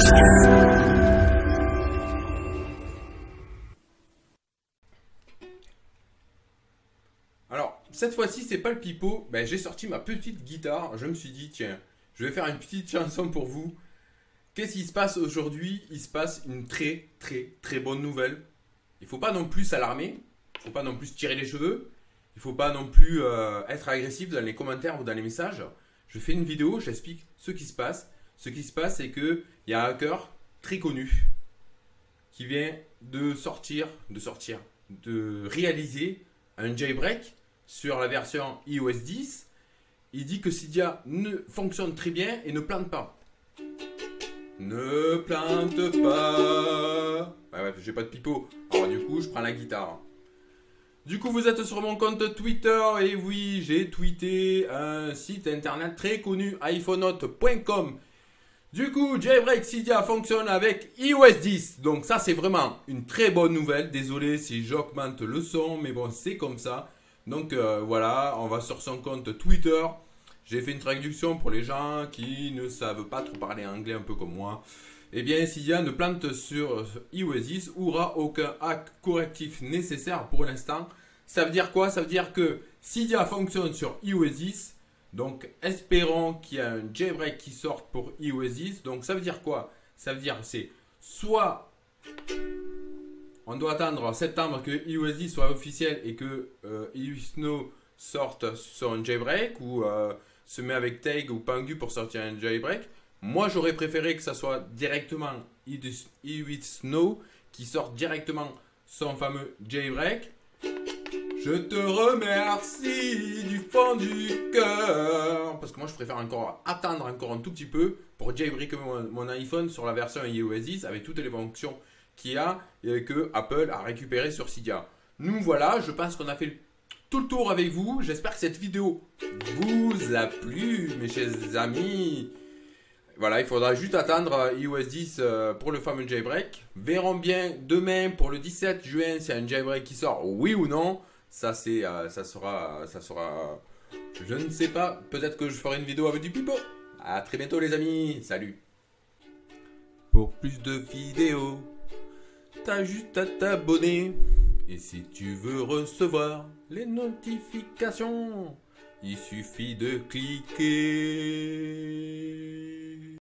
Alors, cette fois-ci, c'est pas le pipeau. Ben, j'ai sorti ma petite guitare. Je me suis dit, tiens, je vais faire une petite chanson pour vous. Qu'est-ce qui se passe aujourd'hui? Il se passe une très bonne nouvelle. Il faut pas non plus s'alarmer. Il faut pas non plus se tirer les cheveux. Il faut pas non plus être agressif dans les commentaires ou dans les messages. Je fais une vidéo, j'explique ce qui se passe. Ce qui se passe, c'est qu'il y a un hacker très connu qui vient de réaliser un jailbreak sur la version iOS 10. Il dit que Cydia fonctionne très bien et ne plante pas. Ne plante pas. Ouais, j'ai pas de pipeau. Alors du coup, je prends la guitare. Du coup, vous êtes sur mon compte Twitter et oui, j'ai tweeté un site internet très connu, iPhoneNote.com. Du coup, jailbreak Cydia fonctionne avec iOS 10. Donc ça, c'est vraiment une très bonne nouvelle. Désolé si j'augmente le son, mais bon, c'est comme ça. Donc voilà, on va sur son compte Twitter. J'ai fait une traduction pour les gens qui ne savent pas trop parler anglais, un peu comme moi. Eh bien, Cydia ne plante sur iOS 10, aura aucun hack correctif nécessaire pour l'instant. Ça veut dire quoi? Ça veut dire que Cydia fonctionne sur iOS 10. Donc, espérons qu'il y a un jailbreak qui sorte pour iOS 10. Donc, ça veut dire quoi? Ça veut dire que c'est soit on doit attendre septembre que iOS 10 soit officiel et que iWithNow sorte son jailbreak ou se met avec Tag ou Pangu pour sortir un jailbreak. Moi, j'aurais préféré que ça soit directement iWithNow qui sorte directement son fameux jailbreak. Je te remercie du fond du cœur. Parce que moi, je préfère attendre encore un tout petit peu pour jailbreaker mon iPhone sur la version iOS 10 avec toutes les fonctions qu'il y a et que Apple a récupéré sur Cydia. Nous voilà, je pense qu'on a fait tout le tour avec vous. J'espère que cette vidéo vous a plu, mes chers amis. Voilà, il faudra juste attendre iOS 10 pour le fameux jailbreak. Verrons bien demain pour le 17 juin si y a un jailbreak qui sort, oui ou non. Ça sera, je ne sais pas. Peut-être que je ferai une vidéo avec du pipeau. À très bientôt les amis. Salut. Pour plus de vidéos, t'as juste à t'abonner. Et si tu veux recevoir les notifications, il suffit de cliquer.